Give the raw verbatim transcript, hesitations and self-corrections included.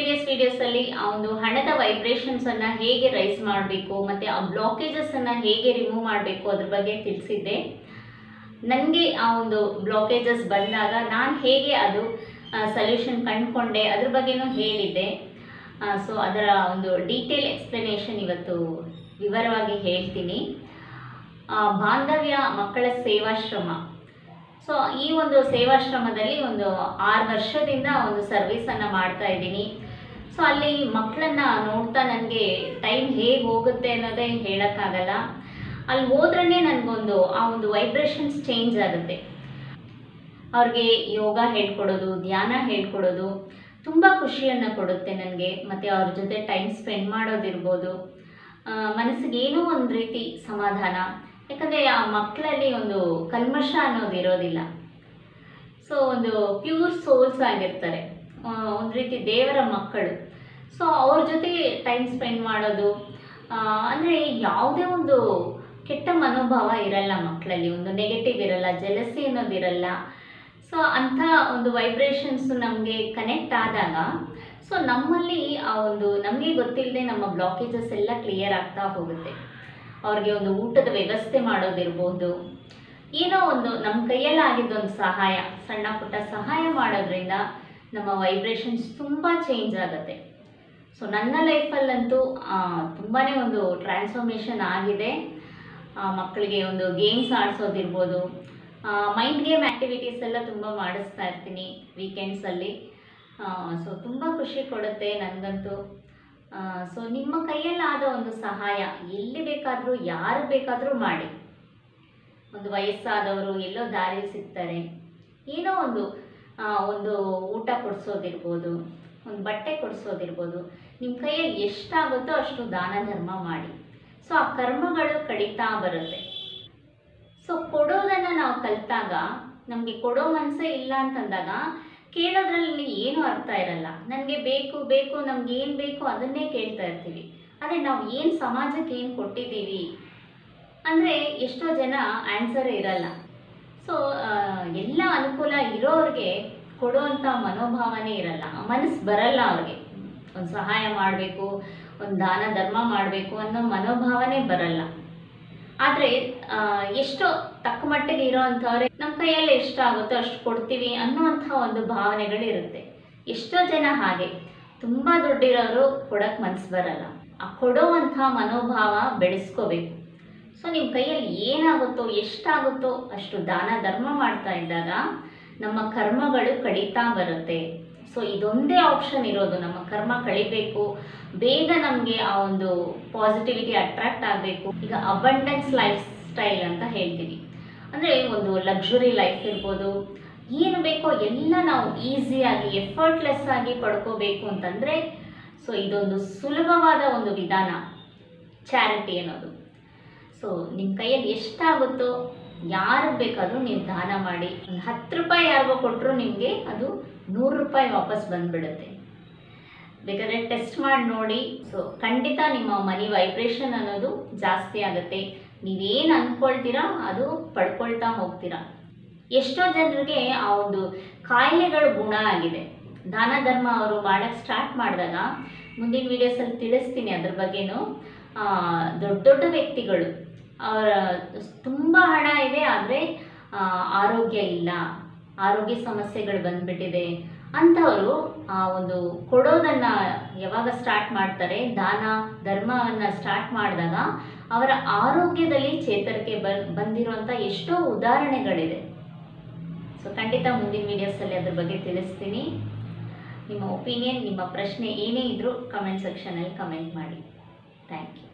Previous ವಿಡಿಯೋಸಲ್ಲಿ ಆ ಒಂದು ಹಣದ ವೈಬ್ರೇಷನ್ಸನ್ನು ಹೇಗೆ ರೈಸ್ ಮಾಡಬೇಕು ಮತ್ತು ಆ ಬ್ಲಾಕೇಜಸನ್ನು ಹೇಗೆ ರಿಮೂವ್ ಮಾಡಬೇಕು ಅದ್ರ ಬಗ್ಗೆ ತಿಳಿಸಿದ್ದೆ. ನನಗೆ ಆ ಒಂದು ಬ್ಲಾಕೇಜಸ್ ಬಂದಾಗ ನಾನು ಹೇಗೆ ಅದು ಸೊಲ್ಯೂಷನ್ ಕಂಡುಕೊಂಡೆ ಅದ್ರ ಬಗ್ಗೆನೂ ಹೇಳಿದ್ದೆ. ಸೊ ಅದರ ಒಂದು ಡೀಟೇಲ್ ಎಕ್ಸ್ಪ್ಲನೇಷನ್ ಇವತ್ತು ವಿವರವಾಗಿ ಹೇಳ್ತೀನಿ. ಬಾಂಧವ್ಯ ಮಕ್ಕಳ ಸೇವಾಶ್ರಮ. ಸೊ ಈ ಒಂದು ಸೇವಾಶ್ರಮದಲ್ಲಿ ಒಂದು ಆರು ವರ್ಷದಿಂದ ಒಂದು ಸರ್ವಿಸನ್ನು ಮಾಡ್ತಾ ಇದ್ದೀನಿ. ಸೊ ಅಲ್ಲಿ ಮಕ್ಕಳನ್ನು ನೋಡ್ತಾ ನನಗೆ ಟೈಮ್ ಹೇಗೆ ಹೋಗುತ್ತೆ ಅನ್ನೋದೇ ಹೇಳೋಕ್ಕಾಗಲ್ಲ. ಅಲ್ಲಿ ಹೋದ್ರೇ ನನಗೊಂದು ಆ ಒಂದು ವೈಬ್ರೇಷನ್ಸ್ ಚೇಂಜ್ ಆಗುತ್ತೆ. ಅವ್ರಿಗೆ ಯೋಗ ಹೇಳ್ಕೊಡೋದು, ಧ್ಯಾನ ಹೇಳ್ಕೊಡೋದು ತುಂಬ ಖುಷಿಯನ್ನು ಕೊಡುತ್ತೆ ನನಗೆ. ಮತ್ತು ಅವ್ರ ಜೊತೆ ಟೈಮ್ ಸ್ಪೆಂಡ್ ಮಾಡೋದಿರ್ಬೋದು, ಮನಸ್ಸಿಗೆ ಏನೋ ಒಂದು ರೀತಿ ಸಮಾಧಾನ. ಯಾಕಂದರೆ ಆ ಮಕ್ಕಳಲ್ಲಿ ಒಂದು ಕಲ್ಮಶ ಅನ್ನೋದು ಇರೋದಿಲ್ಲ. ಸೊ ಒಂದು ಪ್ಯೂರ್ ಸೋಲ್ಸ್ ಆಗಿರ್ತಾರೆ, ಒಂದು ರೀತಿ ದೇವರ ಮಕ್ಕಳು. ಸೊ ಅವ್ರ ಜೊತೆ ಟೈಮ್ ಸ್ಪೆಂಡ್ ಮಾಡೋದು ಅಂದರೆ ಯಾವುದೇ ಒಂದು ಕೆಟ್ಟ ಮನೋಭಾವ ಇರಲ್ಲ ಮಕ್ಕಳಲ್ಲಿ, ಒಂದು ನೆಗೆಟಿವ್ ಇರಲ್ಲ, ಜೆಲಸಿ ಅನ್ನೋದಿರಲ್ಲ. ಸೊ ಅಂಥ ಒಂದು ವೈಬ್ರೇಷನ್ಸ್ ನಮಗೆ ಕನೆಕ್ಟ್ ಆದಾಗ ಸೊ ನಮ್ಮಲ್ಲಿ ಆ ಒಂದು ನಮಗೆ ಗೊತ್ತಿಲ್ಲದೆ ನಮ್ಮ ಬ್ಲಾಕೇಜಸ್ ಎಲ್ಲ ಕ್ಲಿಯರ್ ಆಗ್ತಾ ಹೋಗುತ್ತೆ. ಅವ್ರಿಗೆ ಒಂದು ಊಟದ ವ್ಯವಸ್ಥೆ ಮಾಡೋದಿರ್ಬೋದು, ಏನೋ ಒಂದು ನಮ್ಮ ಕೈಯಲ್ಲಾಗಿದ್ದೊಂದು ಸಹಾಯ, ಸಣ್ಣ ಪುಟ್ಟ ಸಹಾಯ ಮಾಡೋದ್ರಿಂದ ನಮ್ಮ ವೈಬ್ರೇಷನ್ಸ್ ತುಂಬ ಚೇಂಜ್ ಆಗುತ್ತೆ. ಸೊ ನನ್ನ ಲೈಫಲ್ಲಂತೂ ತುಂಬಾ ಒಂದು ಟ್ರಾನ್ಸ್ಫಾರ್ಮೇಷನ್ ಆಗಿದೆ. ಮಕ್ಕಳಿಗೆ ಒಂದು ಗೇಮ್ಸ್ ಆಡಿಸೋದಿರ್ಬೋದು, ಮೈಂಡ್ ಗೇಮ್ ಆ್ಯಕ್ಟಿವಿಟೀಸ್ ಎಲ್ಲ ತುಂಬ ಮಾಡಿಸ್ತಾ ಇರ್ತೀನಿ ವೀಕೆಂಡ್ಸಲ್ಲಿ. ಸೊ ತುಂಬ ಖುಷಿ ಕೊಡುತ್ತೆ ನನಗಂತೂ. ಸೊ ನಿಮ್ಮ ಕೈಯಲ್ಲಾದ ಒಂದು ಸಹಾಯ ಎಲ್ಲಿ ಬೇಕಾದರೂ ಯಾರು ಬೇಕಾದರೂ ಮಾಡಿ. ಒಂದು ವಯಸ್ಸಾದವರು ಎಲ್ಲೋ ದಾರಿ ಸಿಗ್ತಾರೆ, ಏನೋ ಒಂದು ಒಂದು ಊಟ ಕೊಡಿಸೋದಿರ್ಬೋದು, ಒಂದು ಬಟ್ಟೆ ಕೊಡಿಸೋದಿರ್ಬೋದು, ನಿಮ್ಮ ಕೈಯಲ್ಲಿ ಎಷ್ಟಾಗುತ್ತೋ ಅಷ್ಟು ದಾನ ಧರ್ಮ ಮಾಡಿ. ಸೊ ಆ ಕರ್ಮಗಳು ಕಡಿತಾ ಬರುತ್ತೆ. ಸೊ ಕೊಡೋದನ್ನು ನಾವು ಕಲಿತಾಗ ನಮಗೆ ಕೊಡೋ ಮನಸ್ಸೇ ಇಲ್ಲ ಅಂತಂದಾಗ ಕೇಳೋದ್ರಲ್ಲಿ ಏನೂ ಅರ್ಥ ಇರಲ್ಲ. ನನಗೆ ಬೇಕು ಬೇಕು ನಮ್ಗೆ ಏನು ಬೇಕು ಅದನ್ನೇ ಕೇಳ್ತಾ ಇರ್ತೀವಿ. ಆದರೆ ನಾವು ಏನು ಸಮಾಜಕ್ಕೆ ಏನು ಕೊಟ್ಟಿದ್ದೀವಿ ಅಂದರೆ ಎಷ್ಟೋ ಜನ ಆನ್ಸರ್ ಇರಲ್ಲ. ಸೊ ಎಲ್ಲ ಅನುಕೂಲ ಇರೋರಿಗೆ ಕೊಡೋವಂಥ ಮನೋಭಾವನೆ ಇರಲ್ಲ, ಮನಸ್ಸು ಬರಲ್ಲ ಅವ್ರಿಗೆ. ಒಂದು ಸಹಾಯ ಮಾಡಬೇಕು, ಒಂದು ದಾನ ಧರ್ಮ ಮಾಡಬೇಕು ಅನ್ನೋ ಮನೋಭಾವನೆ ಬರಲ್ಲ. ಆದರೆ ಎಷ್ಟೋ ತಕ್ಕ ಮಟ್ಟಿಗೆ ಇರೋವಂಥವ್ರೆ ನಮ್ಮ ಕೈಯಲ್ಲಿ ಎಷ್ಟಾಗುತ್ತೋ ಅಷ್ಟು ಕೊಡ್ತೀವಿ ಅನ್ನೋವಂಥ ಒಂದು ಭಾವನೆಗಳಿರುತ್ತೆ. ಎಷ್ಟೋ ಜನ ಹಾಗೆ, ತುಂಬ ದುಡ್ಡಿರೋರು ಕೊಡೋಕ್ಕೆ ಮನಸ್ಸು ಬರಲ್ಲ. ಆ ಕೊಡೋವಂಥ ಮನೋಭಾವ ಬೆಳೆಸ್ಕೋಬೇಕು. ಸೊ ನಿಮ್ಮ ಕೈಯಲ್ಲಿ ಏನಾಗುತ್ತೋ ಎಷ್ಟಾಗುತ್ತೋ ಅಷ್ಟು ದಾನ ಧರ್ಮ ಮಾಡ್ತಾ ಇದ್ದಾಗ ನಮ್ಮ ಕರ್ಮಗಳು ಕಡಿತಾ ಬರುತ್ತೆ. ಸೊ ಇದೊಂದೇ ಆಪ್ಷನ್ ಇರೋದು, ನಮ್ಮ ಕರ್ಮ ಕಳಿಬೇಕು, ಬೇಗ ನಮಗೆ ಆ ಒಂದು ಪಾಸಿಟಿವಿಟಿ ಅಟ್ರಾಕ್ಟ್ ಆಗಬೇಕು. ಈಗ ಅಬಂಡೆನ್ಸ್ ಲೈಫ್ ಸ್ಟೈಲ್ ಅಂತ ಹೇಳ್ತೀವಿ, ಅಂದರೆ ಒಂದು ಲಕ್ಸುರಿ ಲೈಫ್ ಇರ್ಬೋದು, ಏನು ಬೇಕೋ ಎಲ್ಲ ನಾವು ಈಸಿಯಾಗಿ ಎಫರ್ಟ್ಲೆಸ್ ಆಗಿ ಪಡ್ಕೋಬೇಕು ಅಂತಂದರೆ ಸೊ ಇದೊಂದು ಸುಲಭವಾದ ಒಂದು ವಿಧಾನ ಚಾರಿಟಿ ಅನ್ನೋದು. ಸೊ ನಿಮ್ಮ ಕೈಯಲ್ಲಿ ಎಷ್ಟಾಗುತ್ತೋ ಯಾರಿಗೆ ಬೇಕಾದರೂ ನೀವು ದಾನ ಮಾಡಿ. ಒಂದು ಹತ್ತು ರೂಪಾಯಿ ಯಾರಿಗೋ ಕೊಟ್ಟರು ನಿಮಗೆ ಅದು ನೂರು ರೂಪಾಯಿ ವಾಪಸ್ ಬಂದುಬಿಡುತ್ತೆ. ಬೇಕಾದರೆ ಟೆಸ್ಟ್ ಮಾಡಿ ನೋಡಿ. ಸೊ ಖಂಡಿತ ನಿಮ್ಮ ಮನಿ ವೈಬ್ರೇಷನ್ ಅನ್ನೋದು ಜಾಸ್ತಿ ಆಗುತ್ತೆ. ನೀವೇನು ಅಂದ್ಕೊಳ್ತೀರಾ ಅದು ಪಡ್ಕೊಳ್ತಾ ಹೋಗ್ತೀರಾ. ಎಷ್ಟೋ ಜನರಿಗೆ ಆ ಒಂದು ಕಾಯಿಲೆಗಳು ಗುಣ ಆಗಿದೆ. ದಾನ ಧರ್ಮ ಅವರು ಮಾಡೋಕ್ಕೆ ಸ್ಟಾರ್ಟ್ ಮಾಡಿದಾಗ ಮುಂದಿನ ವೀಡಿಯೋಸಲ್ಲಿ ತಿಳಿಸ್ತೀನಿ ಅದ್ರ ಬಗ್ಗೆನೂ. ದೊಡ್ಡ ದೊಡ್ಡ ವ್ಯಕ್ತಿಗಳು, ಅವರ ತುಂಬ ಹಣ ಇದೆ ಆದರೆ ಆರೋಗ್ಯ ಇಲ್ಲ, ಆರೋಗ್ಯ ಸಮಸ್ಯೆಗಳು ಬಂದುಬಿಟ್ಟಿದೆ ಅಂಥವರು ಆ ಒಂದು ಕೊಡೋದನ್ನು ಯಾವಾಗ ಸ್ಟಾರ್ಟ್ ಮಾಡ್ತಾರೆ, ದಾನ ಧರ್ಮವನ್ನು ಸ್ಟಾರ್ಟ್ ಮಾಡಿದಾಗ ಅವರ ಆರೋಗ್ಯದಲ್ಲಿ ಚೇತರಿಕೆ ಬನ್ ಬಂದಿರುವಂಥ ಎಷ್ಟೋ ಉದಾಹರಣೆಗಳಿದೆ. ಸೊ ಖಂಡಿತ ಮುಂದಿನ ವೀಡಿಯೋಸಲ್ಲಿ ಅದ್ರ ಬಗ್ಗೆ ತಿಳಿಸ್ತೀನಿ. ನಿಮ್ಮ ಒಪಿನಿಯನ್, ನಿಮ್ಮ ಪ್ರಶ್ನೆ ಏನೇ ಇದ್ದರೂ ಕಮೆಂಟ್ ಸೆಕ್ಷನಲ್ಲಿ ಕಮೆಂಟ್ ಮಾಡಿ. Thank you.